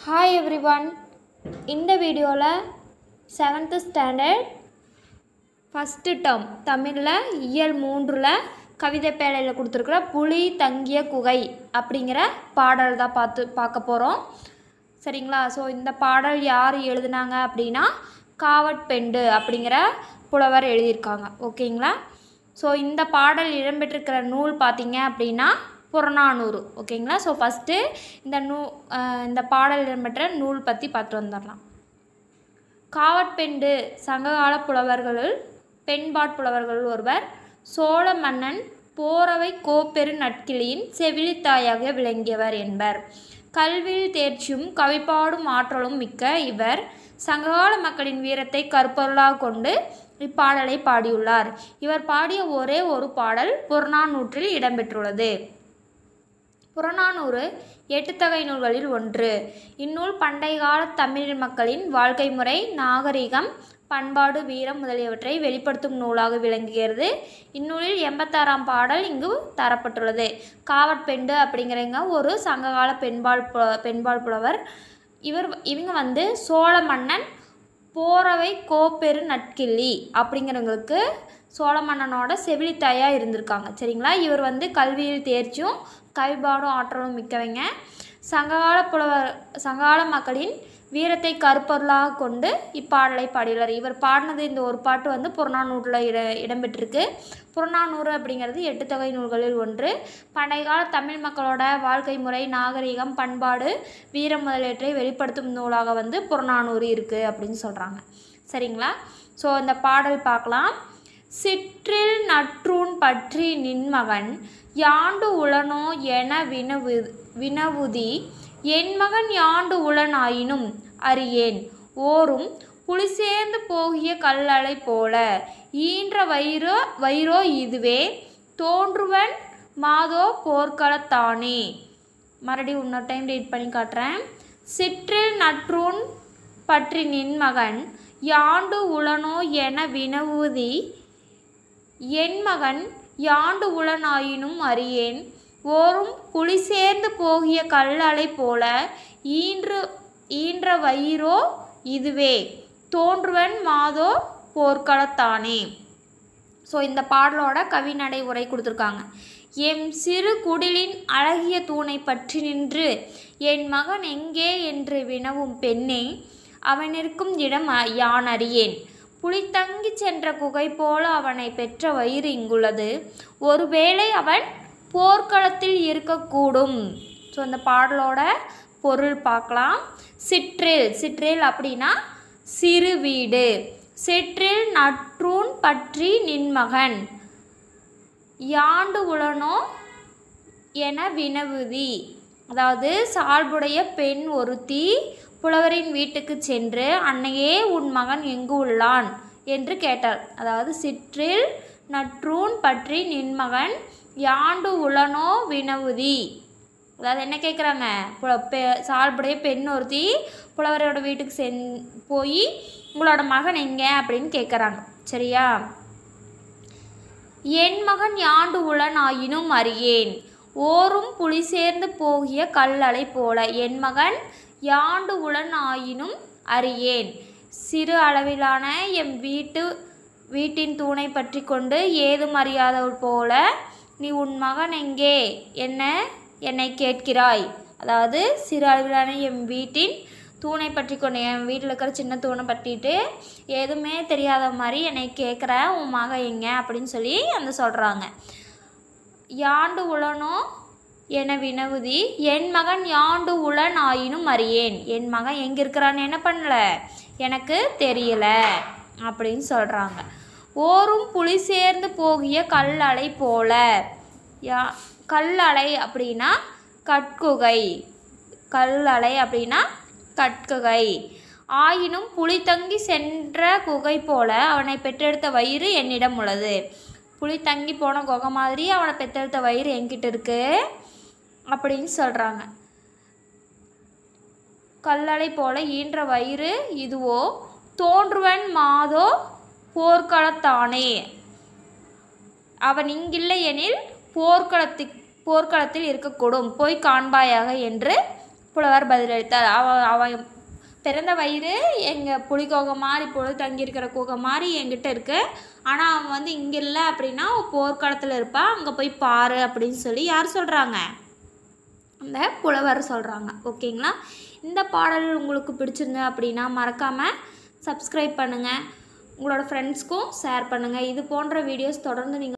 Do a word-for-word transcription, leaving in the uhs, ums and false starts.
Hi everyone. இந்த வீடியோல seventh standard first term தமிழ்ல இயல் மூன்றுல கவிதை பேழையில கொடுத்திருக்கிற புலி தங்கிய குகை அப்படிங்கற பாடல் தான் பார்த்து பார்க்க போறோம். சரிங்களா? சோ இந்த பாடல் யார் எழுதுனாங்க அப்படினா காவட்பெண்டு அப்படிங்கற புலவர் எழுதியிருக்காங்க. ஓகேங்களா? சோ இந்த பாடல் இடம்பெற்றிருக்கிற நூல் பாத்தீங்க அப்படினா புறநானூறு. ஓகேங்களா? சோ ஃபர்ஸ்ட் இந்த நூ இந்த பாடல் இடம்பெற்ற நூல் பத்தி பார்த்து வந்துறலாம். காவட்பெண்டு சங்ககால புலவர்களுள் பெண்பாட் புலவர்களுள் ஒருவர். சோழ மன்னன் போரவை கோப்பெரு நட்கிளியின் செவிலித்தாயாக விளங்கியவர் என்பர். கல்வியில் தேர்ச்சியும் கவிப்பாடும் ஆற்றலும் மிக்க இவர் சங்ககால மக்களின் வீரத்தை கருப்பொருளாக கொண்டு இப்பாடலை பாடியுள்ளார். இவர் பாடிய ஒரே ஒரு பாடல் புறநானூற்றில் இடம்பெற்றுள்ளது. புறநானூறு எட்டுத்தொகை நூல்களில் ஒன்று. இந்நூல் பண்டைய கால தமிழ் மக்களின் வாழ்க்கை முறை, நாகரிகம், பண்பாடு, வீரம் முதலியவற்றை வெளிப்படுத்தும் நூலாக விளங்குகிறது. இந்நூலில் எண்பத்தாறாம் பாடல் இங்கு தரப்பட்டுள்ளது. காவட்பெண்டு அப்படிங்கிறவங்க ஒரு சங்ககால பெண்பால் பெண்பால் புலவர். இவர் இவங்க வந்து சோழ மன்னன் போரவை கோப்பெரு நட்கிள்ளி அப்படிங்கிறவங்களுக்கு சோழ மன்னனோட செவிலித்தாயாக இருந்திருக்காங்க. சரிங்களா? இவர் வந்து கல்வியில் தேர்ச்சியும் கவிபாடும் ஆற்றலும் மிக்கவங்க. சங்ககால புலவர் சங்ககால மக்களின் வீரத்தை கருப்பொருளாக கொண்டு இப்பாடலை பாடியுள்ளார். இவர் பாடினது இந்த ஒரு பாட்டு வந்து புறநானூற்றில் இட இடம்பெற்றிருக்கு. புறநானூறு அப்படிங்கிறது எட்டு தொகை நூல்களில் ஒன்று. பண்டைய கால தமிழ் மக்களோட வாழ்க்கை முறை, நாகரிகம், பண்பாடு, வீரம் முதலியவற்றை வெளிப்படுத்தும் நூலாக வந்து புறநானூறு இருக்குது அப்படின்னு சொல்கிறாங்க. சரிங்களா? ஸோ இந்த பாடல் பார்க்கலாம். சிற்றில் நற்றூன் பற்றி நின்மகன் யாண்டு உளனோ என வினவு வினவுதி என் மகன் யாண்டு உளன் ஆயினும் அறியேன் ஓரும் புலிசேர்ந்து போகிய கல்லலை போல ஈன்ற வயிறோ வயிறோ இதுவே தோன்றுவன் மாதோ போர்க்களத்தானே. மறுபடியும் இன்னொரு டைம் ரீட் பண்ணி காட்டுறேன். சிற்றில் நற்றூன் பற்றி நின்மகன் யாண்டு உளனோ என வினவுதி என் மகன் யாண்டு உளனாயினும் அறியேன் ஓரும் புலி சேர்ந்து போகிய கல்லலை போல ஈன்று ஈன்ற வயிறோ இதுவே தோன்றுவன் மாதோ போர்க்களத்தானே. ஸோ இந்த பாடலோட கவிநடை உரை கொடுத்துருக்காங்க. எம் சிறு குடிலின் அழகிய தூணை பற்றி நின்று என் மகன் எங்கே என்று வினவும் பெண்ணே அவன் இருக்கும் இடம் யான் அறியேன். புலி தங்கி சென்ற குகை போல அவனை பெற்ற வயிறு இங்குள்ளது. ஒருவேளை அவன் போர்க்களத்தில் இருக்கக்கூடும். ஸோ இந்த பாடலோட பொருள் பார்க்கலாம். சிற்றில் சிற்றில் அப்படின்னா சிறு வீடு. சிற்றில் நற்றூன் பற்றி நின்மகன் யாண்டு உளனோ என வினவுதி. அதாவது சால்புடைய பெண் ஒருத்தி புலவரின் வீட்டுக்கு சென்று அன்னையே உன் மகன் எங்கு உள்ளான் என்று கேட்டாள். அதாவது சிற்றில் நற்றூன் பற்றி நின்மகன் யாண்டு உளனோ வினவுதி. அதாவது என்ன கேட்குறாங்க? பெ சால்புடைய பெண் ஒருத்தி புலவரோட வீட்டுக்கு சென் போய் உங்களோட மகன் எங்கே அப்படின்னு கேட்குறாங்க. சரியா? என் மகன் யாண்டு உளன் ஆயினும் அறியேன் ஓரும் புலி சேர்ந்து போகிய கல்லலை போல என் மகன் யாண்டு உளன் ஆயினும் அறியேன். சிறு அளவிலான எம் வீட்டு வீட்டின் தூணை பற்றி கொண்டு ஏதும் அறியாதவள் போல நீ உன் மகன் எங்கே என்ன என்னை கேட்கிறாய். அதாவது சிறு அளவிலான எம் வீட்டின் தூணை பற்றி கொண்டு என் வீட்டில் இருக்கிற சின்ன தூணை பற்றிட்டு எதுவுமே தெரியாத மாதிரி என்னை கேட்குற உன் மகன் எங்க அப்படின்னு சொல்லி அந்த சொல்கிறாங்க. யாண்டு உளனோ என வினவுதி என் மகன் யாண்டு உளன் ஆயினும் அறியேன். என் மகன் எங்கே இருக்கிறான்னு என்ன பண்ணல எனக்கு தெரியல அப்படின்னு சொல்கிறாங்க. ஓரும் புலி சேர்ந்து போகிய கல்லலை போல. யா கல்லலை அப்படின்னா கட்குகை. கல்லலை அப்படின்னா கட்குகை. ஆயினும் புலி தங்கி சென்ற குகை போல அவனை பெற்றெடுத்த வயிறு என்னிடம் உள்ளது. புலி தங்கி போன குகை மாதிரி அவனை பெற்றெடுத்த வயிறு என்கிட்ட இருக்கு அப்படின்னு சொல்கிறாங்க. கல்லலை போல ஈன்ற வயிறு இதுவோ தோன்றுவன் மாதோ போர்க்களத்தானே. அவன் இங்கில்லை எனில் போர்க்களத்து போர்க்களத்தில் இருக்கக்கூடும் போய் காண்பாயாக என்று புலவர் பதிலளித்தார். அவ அவ பிறந்த வயிறு எங்கள் புலிகோகை மாதிரி பொழுது தங்கியிருக்கிற குகை மாதிரி என்கிட்ட இருக்குது. ஆனால் அவன் வந்து இங்கே இல்லை அப்படின்னா போர்க்களத்தில் இருப்பான், அங்கே போய் பாரு அப்படின்னு சொல்லி யார் சொல்கிறாங்க? அந்த புலவர் சொல்கிறாங்க. ஓகேங்களா? இந்த பாடல் உங்களுக்கு பிடிச்சிருந்து அப்படின்னா மறக்காமல் சப்ஸ்கிரைப் பண்ணுங்கள், உங்களோட ஃப்ரெண்ட்ஸ்க்கும் ஷேர் பண்ணுங்கள். இது போன்ற வீடியோஸ் தொடர்ந்து நீங்கள்